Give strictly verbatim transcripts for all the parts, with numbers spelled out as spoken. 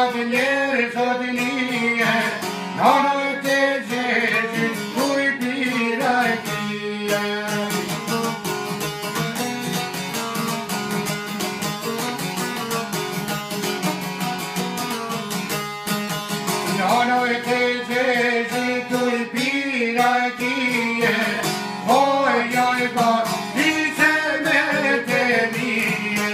të njerë sot nije, nono të gjegjë, ku i pira e kije. Nono të gjegjë, ku i pira e kije, oj, oj, oj, dice me te mije.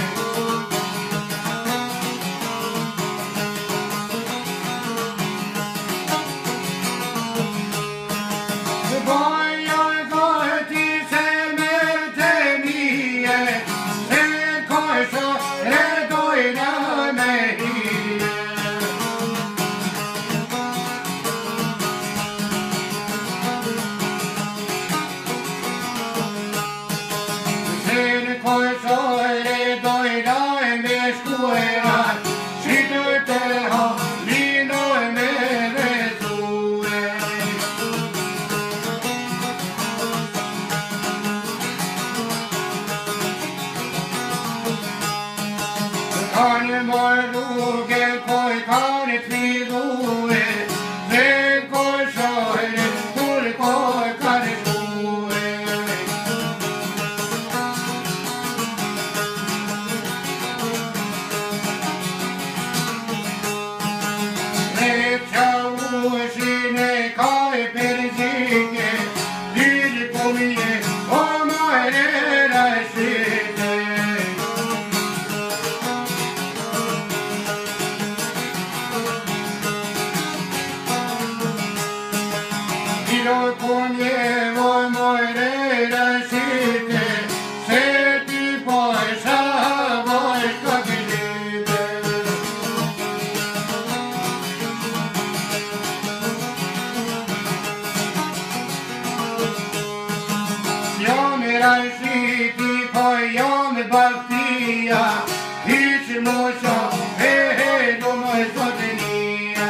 Oj, oj, oj, dice me te mije, se kojshë e dojna me hije. Se kojshë e dojna me shkuera, që të të ha, linoj me rezue. Kanë mërë rrugë, koj kanë të vidue, dhe koj shojnë, kur koj kanë shkue. Dhe qa ushin e kaj përzike, dili kumje, o majrera shite. Dilo kumje, o majrera shite, se ti pojsha vojshka gëllite. Jam e rajshiti, po jam e baktia, hiq moqa, he he, do më zotënia.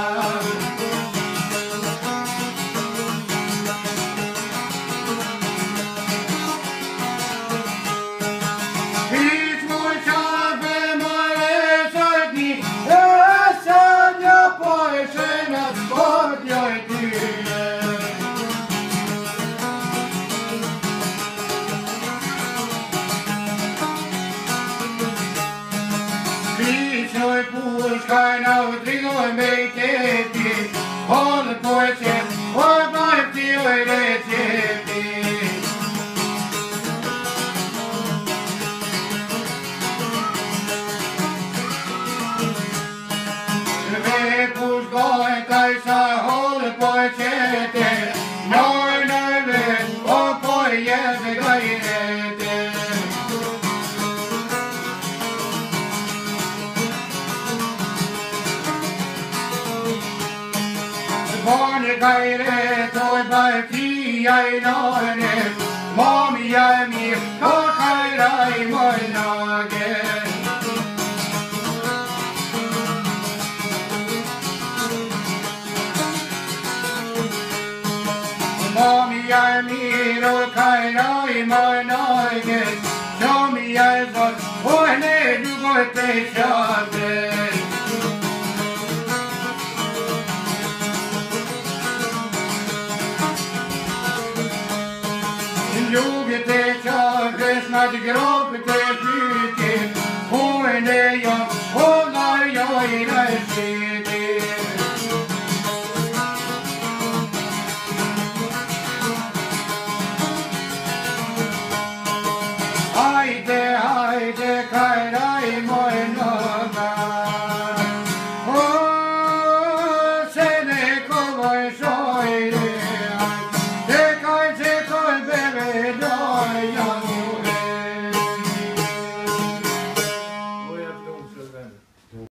Hiq moqa, be mëre zotëni, e sa një po e shena s'kot joj tyje. Krishoj pushkaj na u trinoj me i teti, hodë po e qep, o bajt t'joj recepti. Me pushkaj kaj sa hodë po e qete, noj në vet, o po e jete gajrete. Bane gajret, oj bajtia i nane, mamja e mirë, ka kajraj moj nage. Mamja e mirë, oj kajraj moj nage, qomja e zot, oj ne dugoj të shate. Ljugët e qakës në të gropët e pyti, kujnë e jo, o larjo i rëshiti. Hajde, hajde, kajraj moj nëga, o se ne kovoj shumë.